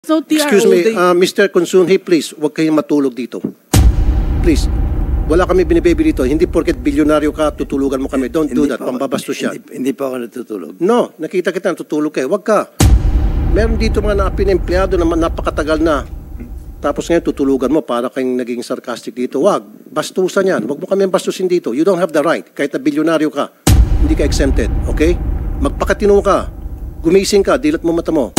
So, TRO, Excuse me, Mr. Consunhi, please, huwag kayong matulog dito. Please. Wala kami binibaby dito. Hindi porket bilyonaryo ka, tutulugan mo kami. Don't do that. Pambabastos siya. Hindi pa ako natutulog. No, nakita kita natutulog kayo. Huwag ka. Meron dito mga naapin na empleyado na napakatagal na. Tapos ngayon tutulugan mo para kayong naging sarcastic dito. Huwag. Bastusan yan. Huwag mo kami bastusin dito. You don't have the right. Kahit na bilyonaryo ka, hindi ka exempted. Okay? Magpakatino ka. Gumising ka. Dilat mo mata mo.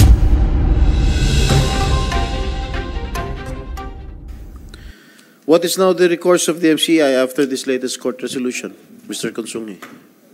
What is now the recourse of the MCI after this latest court resolution, Mr. Consungi?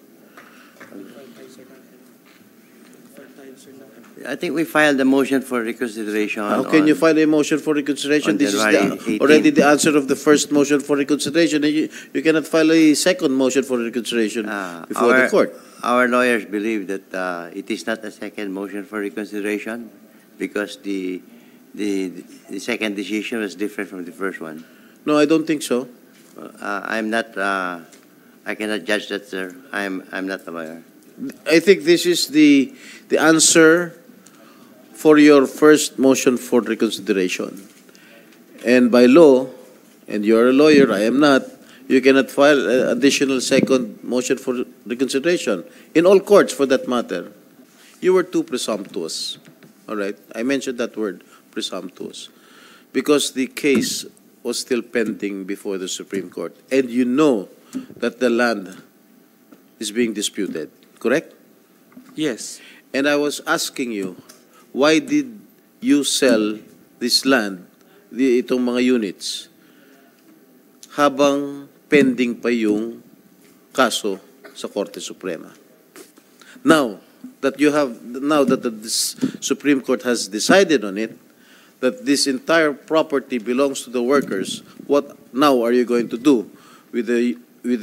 I think we filed a motion for reconsideration. How can you file a motion for reconsideration? This is already the answer of the first motion for reconsideration. You cannot file a second motion for reconsideration before the court. Our lawyers believe that it is not a second motion for reconsideration because the second decision was different from the first one. No, I don't think so. I'm not. I cannot judge that, sir. I'm not a lawyer. I think this is the answer for your first motion for reconsideration. And by law, and you're a lawyer, I am not, you cannot file an additional second motion for reconsideration. In all courts, for that matter. You were too presumptuous. All right? I mentioned that word, presumptuous. Because the case was still pending before the Supreme Court. And you know that the land is being disputed. Correct? Yes. And I was asking you, why did you sell this land, itong mga units, habang pending pa yung kaso sa Korte Suprema? Now that the Supreme Court has decided on it, that this entire property belongs to the workers, what now are you going to do with the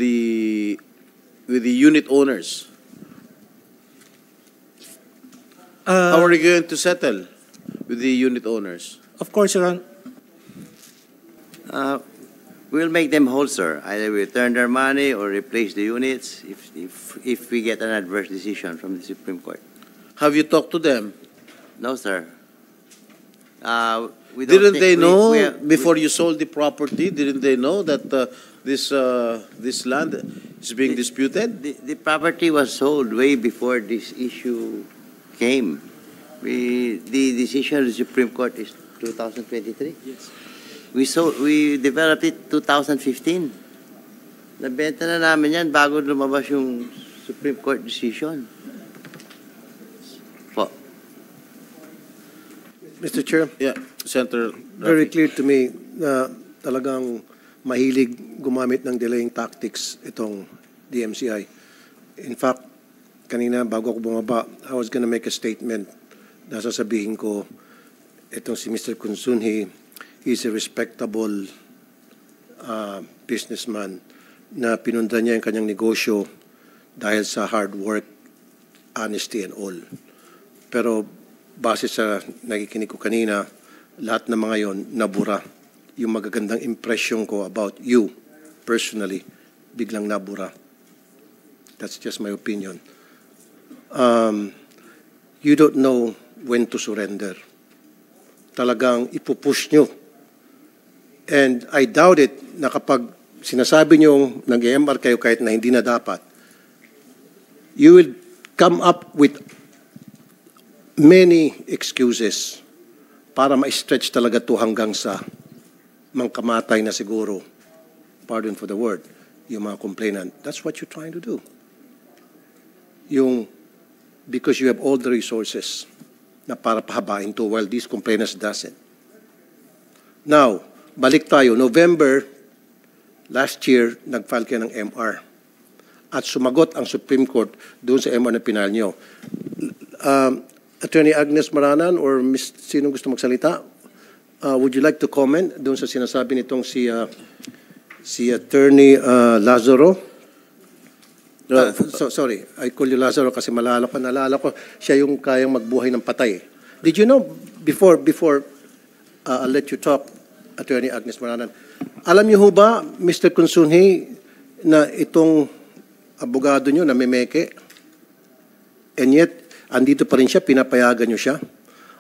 unit owners? How are you going to settle with the unit owners? Of course, Your Honor. We'll make them whole, sir. Either we return their money or replace the units if we get an adverse decision from the Supreme Court. Have you talked to them? No, sir. Didn't they know before you sold the property? Didn't they know that this land is being disputed? The property was sold way before this issue came. The decision of the Supreme Court is 2023. Yes. We developed it 2015. Nabenta na namin yan bago lumabas yung Supreme Court decision. Po. Mr. Chair? Yeah, Senator Very Rafi. clear to me na talagang mahilig gumamit ng delaying tactics itong DMCI. In fact, kanina bago ako bumaba, I was gonna make a statement na sasabihin ko itong si Mr. Consunhi is a respectable businessman na pinundan niya yung kanyang negosyo dahil sa hard work, honesty and all. Pero base sa nakikinig ko kanina, lahat ng mga yon nabura. Yung magagandang impression ko about you, personally, biglang nabura. That's just my opinion. You don't know when to surrender. Talagang ipupush nyo. And I doubt it na kapag sinasabi nyo nag-EMR kayo kahit na hindi na dapat, you will come up with many excuses para ma-stretch talaga to hanggang sa mangkamatay na siguro. Pardon for the word. Yung mga complainant. That's what you're trying to do. Because you have all the resources na para pahabain to while these complainants doesn't. Now, balik tayo. November, last year, nag-file kayo ng MR. At sumagot ang Supreme Court doon sa MR na pinal nyo. Attorney Agnes Maranan or sino gusto magsalita? Would you like to comment doon sa sinasabi nitong si Attorney Lazaro? Sorry, I call you Lazaro kasi naalala ko, siya yung kayang magbuhay ng patay. Did you know, before I'll let you talk, Attorney Agnes Maranan, alam niyo ho ba, Mr. Consunhi, na itong abogado niyo na memeke, and yet, andito pa rin siya, pinapayagan niyo siya?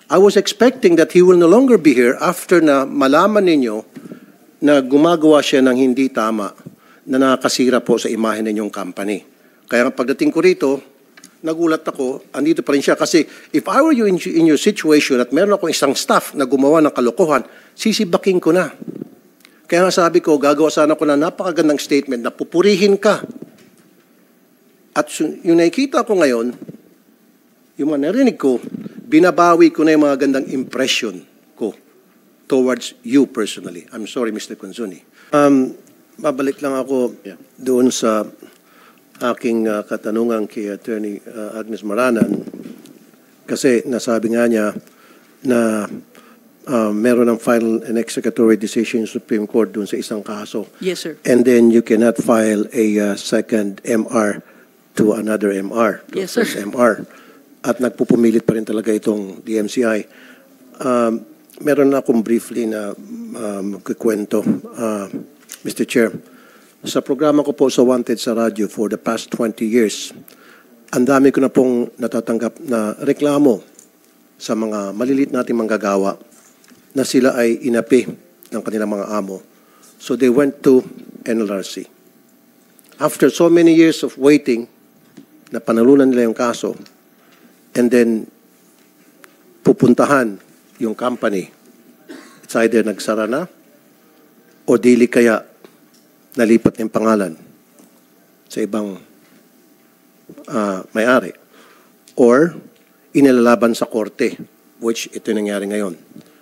I was expecting that he will no longer be here after na malaman ninyo na gumagawa siya ng hindi tama na nakakasira po sa imahe ninyong company. Kaya pagdating ko rito, nagulat ako, andito pa rin siya. Kasi if I were you in your situation at meron ako isang staff na gumawa ng kalokohan, sisibaking ko na. Kaya nga sabi ko, gagawa sana ko na napakagandang statement na pupurihin ka. At yung nakikita ko ngayon, yung mga narinig ko, binabawi ko na yung mga gandang impression ko towards you personally. I'm sorry, Mr. Conzuni. Babalik lang ako doon sa aking katanungan kay Attorney Agnes Maranan kasi nasabi nga niya na meron ng final and executory decision sa Supreme Court doon sa isang kaso. Yes, sir. And then you cannot file a second MR to another MR. To Yes, sir. first MR. At nagpupumilit pa rin talaga itong DMCI. Meron na akong briefly na magkikwento, Mr. Chair. Sa programa ko po sa Wanted sa radyo for the past 20 years, ang dami ko na pong natatanggap na reklamo sa mga malilit nating manggagawa na sila ay inapi ng kanilang mga amo. So they went to NLRC. After so many years of waiting, na panalunan nila yung kaso, and then pupuntahan yung company. It's either nagsara na o dili kaya nalipat ng pangalan sa ibang may-ari. Or inilalaban sa korte, which ito nangyari ngayon.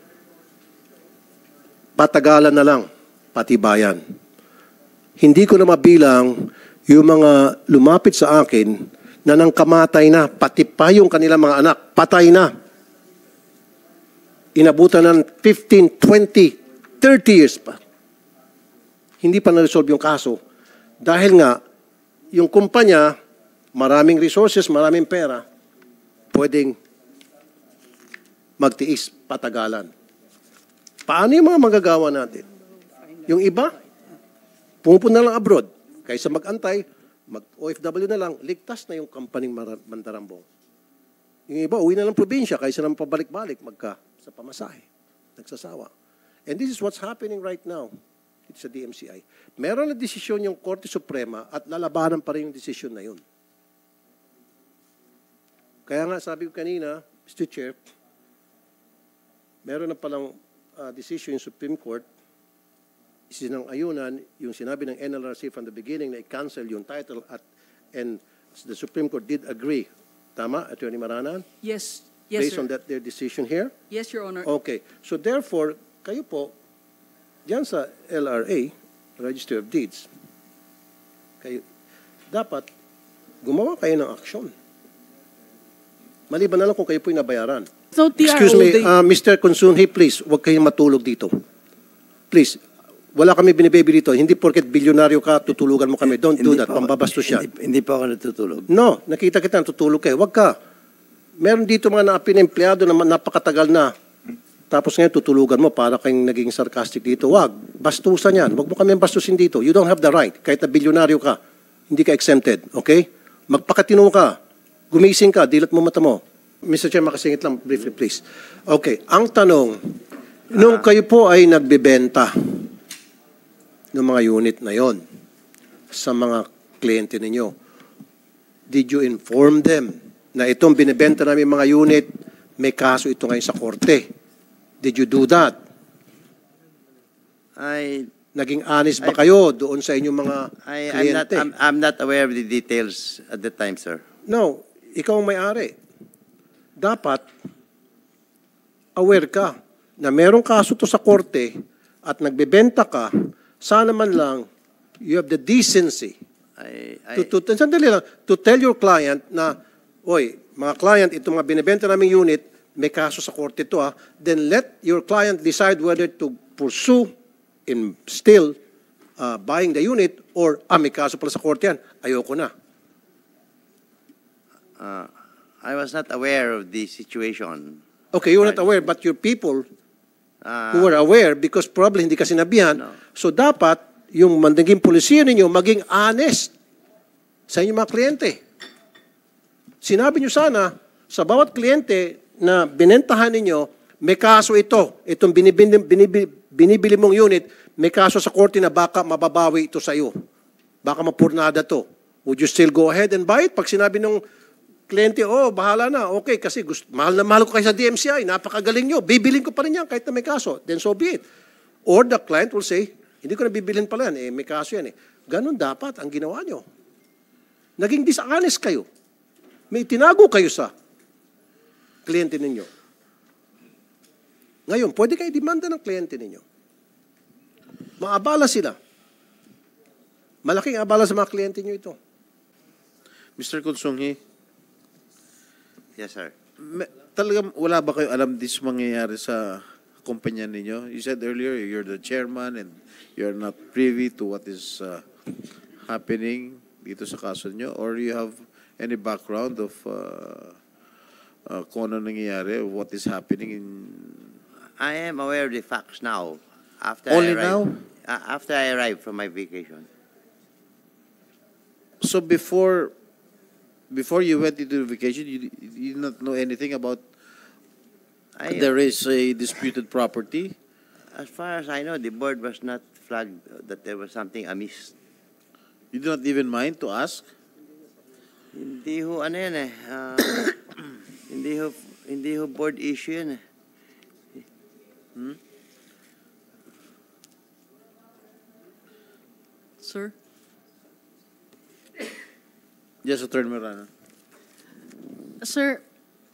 Patagalan na lang, pati bayan. Hindi ko na mabilang yung mga lumapit sa akin na nang kamatay na, pati pa yung kanilang mga anak, patay na. Inabutan ng 15, 20, 30 years pa. Hindi pa na-resolve yung kaso. Dahil nga, yung kumpanya, maraming resources, maraming pera, pwedeng magtiis, patagalan. Paano yung mga magagawa natin? Yung iba, pumupunta lang abroad. Kaysa mag-antay, mag-OFW na lang, ligtas na yung kampaning Mandarambong. Yung iba, uwi na lang probinsya, kaysa naman pabalik-balik, sa pamasahe. Nagsasawa. And this is what's happening right now. It's a DMCI. Meron na desisyon yung Korte Suprema at lalabanan pa rin yung desisyon na yun. Kaya nga, sabi ko kanina, Mr. Chair, meron na palang decision yung Supreme Court, sinang-ayunan yung sinabi ng NLRC from the beginning na i-cancel yung title and the Supreme Court did agree. Tama, Attorney Maranan? Yes. Yes, Based sir. on that, their decision here? Yes, Your Honor. Okay. So therefore, kayo po, diyan sa LRA, Register of Deeds, kayo, dapat gumawa kayo ng aksyon. Maliban na lang kung kayo po'y nabayaran. So, TRO, Excuse me, Mr. Consunhi, please, huwag kayong matulog dito. Please, wala kami binibaby dito. Hindi porket bilyonaryo ka, tutulugan mo kami. Don't do that. Pambabastos yan. Hindi pa ako natutulog. No, nakita kita, tutulog kayo. Huwag ka. Meron dito mga naapin na empleyado na napakatagal na. Tapos ngayon tutulugan mo para kayong naging sarcastic dito. Wag, bastusan yan. Wag mo kami bastusin dito. You don't have the right. Kahit na bilyonaryo ka, hindi ka exempted. Okay? Magpakatino ka. Gumising ka. Dilat mo mata mo. Mr. Chair, makasingit lang briefly, please. Okay. Ang tanong, nung kayo po ay nagbebenta ng mga unit na yon sa mga kliyente ninyo, did you inform them na itong binibenta namin mga unit, may kaso ito ngayon sa korte? Did you do that? Naging honest ba kayo doon sa inyong mga kliyente? I'm not aware of the details at the time, sir. No, ikaw ang may-ari. Dapat aware ka na merong kaso to sa korte at nagbebenta ka, sana man lang you have the decency sandali lang, to tell your client na, oy, mga client, itong mga binibenta naming unit, may kaso sa korte ito, then let your client decide whether to pursue in still buying the unit or, may kaso pala sa korte yan, ayoko na. I was not aware of the situation. Okay, you're not aware, but your people who were aware because probably hindi ka sinabihan. No. So dapat yung naging polisiya ninyo maging honest sa inyong mga kliyente. Sinabi nyo sana sa bawat kliyente na binentahan ninyo, may kaso ito. Itong binibili mong unit, may kaso sa korte na baka mababawi ito sa iyo. Baka mapurnada to. Would you still go ahead and buy it? Pag sinabi ng kliyente, oh, bahala na. Okay, kasi mahal na mahal ko kayo sa DMCI. Napakagaling nyo. Bibilin ko pa rin yan kahit na may kaso. Then so be it. Or the client will say, hindi ko na bibilin pala yan. May kaso yan. Ganon dapat ang ginawa nyo. Naging dishonest kayo. May tinago kayo sa kliyente ninyo. Ngayon, pwede kayo demanda ng kliyente ninyo. Maabala sila. Malaking abala sa mga kliyente nyo ito. Mr. Consunghi, Yes, sir. talagang wala ba kayo alam this mangyayari sa kumpanya ninyo? You said earlier you're the chairman and you're not privy to what is happening dito sa kaso nyo, or you have any background of kung ano nangyayari, what is happening in... I am aware of the facts now. Only now? After I arrived from my vacation. So before you went into vacation, you did not know anything about there is a disputed property? As far as I know, the board was not flagged that there was something amiss. You do not even mind to ask? Hindi ho, ano yan eh. Hindi ho board issue yan eh. Sir? Yes, Attorney Marana. Sir,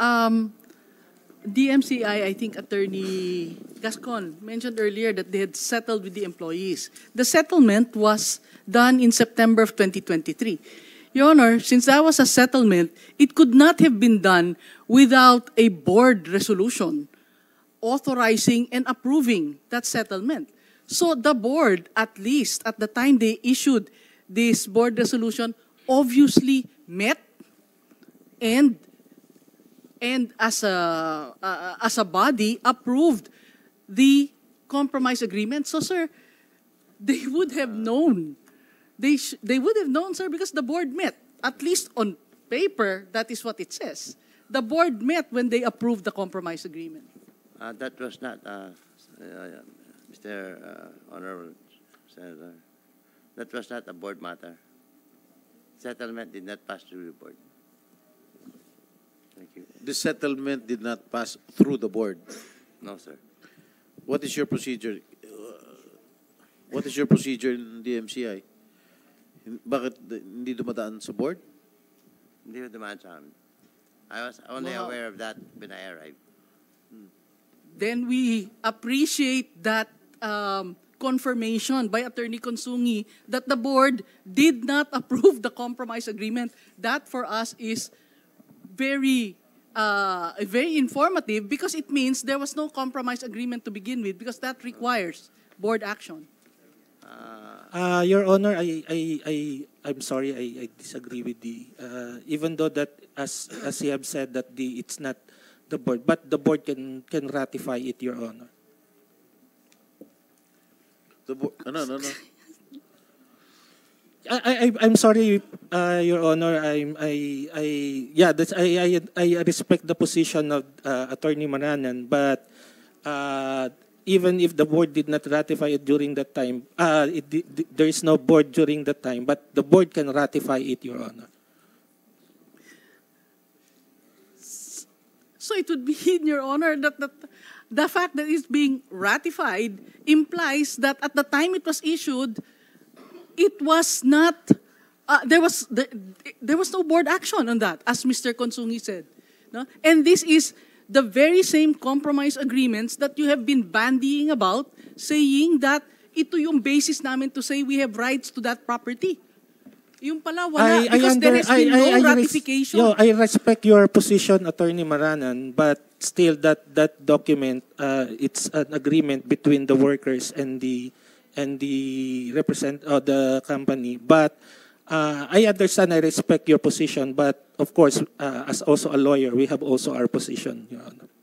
DMCI, I think Attorney Gascon mentioned earlier that they had settled with the employees. The settlement was done in September of 2023. Your Honor, since that was a settlement, it could not have been done without a board resolution authorizing and approving that settlement. So the board, at least at the time they issued this board resolution, obviously met and as a body approved the compromise agreement. So, sir, they would have known. They would have known, sir, because the board met. At least on paper, that is what it says. The board met when they approved the compromise agreement. That was not, Mr. Honorable Senator, that was not a board matter. Settlement did not pass through the board. Thank you. The settlement did not pass through the board. No, sir. What is your procedure? What is your procedure in DMCI? Bakit hindi dumadaan sa board? Hindi ho dumaan sa amin. I was only Wow. aware of that when I arrived. Then we appreciate that confirmation by Attorney Consungi that the board did not approve the compromise agreement. That for us is very informative because it means there was no compromise agreement to begin with because that requires board action. Your Honor, I'm sorry, I disagree with the, even though that, as you have said, that it's not the board, but the board can ratify it, Your Honor. The board, no. I'm sorry, Your Honor. I respect the position of Attorney Maranan, but even if the board did not ratify it during that time, there is no board during that time, but the board can ratify it, Your Honor. So it would be, in Your Honor, that the fact that it's being ratified implies that at the time it was issued, it was not, there was no board action on that, as Mr. Consungi said. No? And this is the very same compromise agreements that you have been bandying about, saying that ito yung basis namin to say we have rights to that property. Yung pala, wala, because there has been no ratification. I respect your position, Attorney Maranan, but still that document, it's an agreement between the workers and the the company. But I understand, I respect your position, but of course, as also a lawyer, we have also our position, Your Honor.